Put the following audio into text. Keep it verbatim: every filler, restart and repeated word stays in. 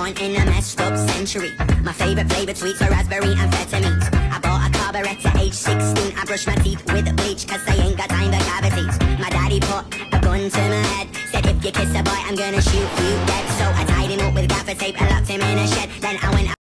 born in a messed up century. My favourite flavoured sweets are raspberry and amphetamines. I bought a carburet at age sixteen. I brushed my teeth with bleach cause I ain't got time for cavities. My daddy put a gun to my head, said if you kiss a boy I'm gonna shoot you dead. So I tied him up with gaffer tape and locked him in a shed. Then I went